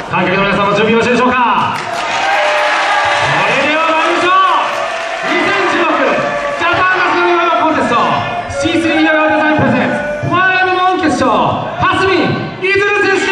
観客の皆さんも準備よろしいでしょうか。それでは参りましょう。2016ジャパンナショナルヨガコンテスト C3 ヨガデザインプレゼンツファイブモン決勝、蓮見出選手。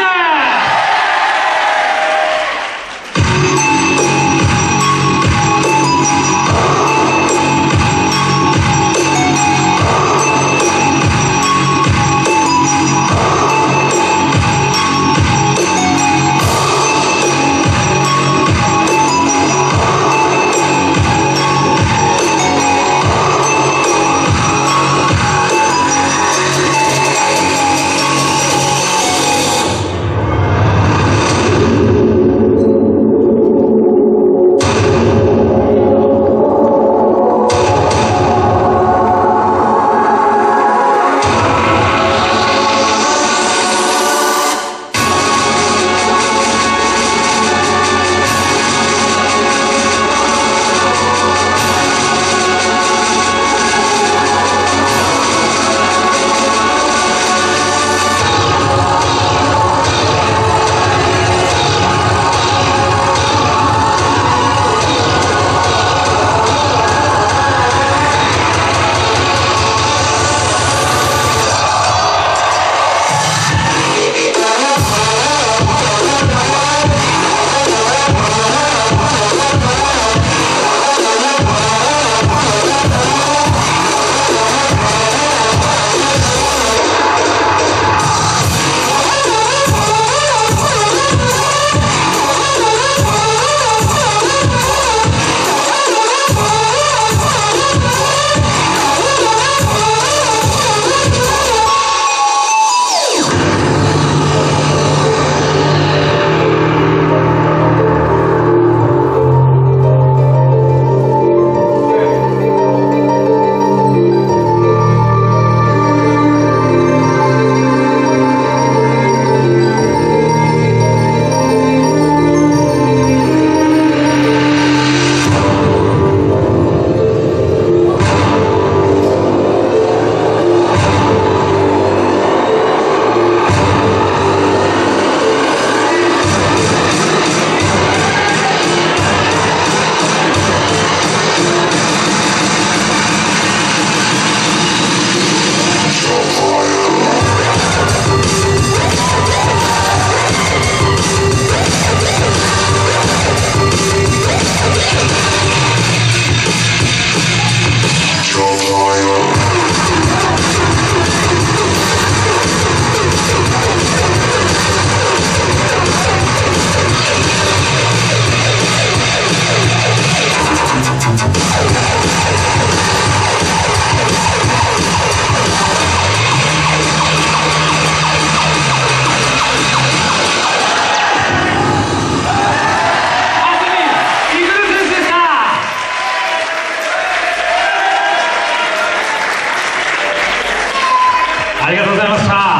ありがとうございました。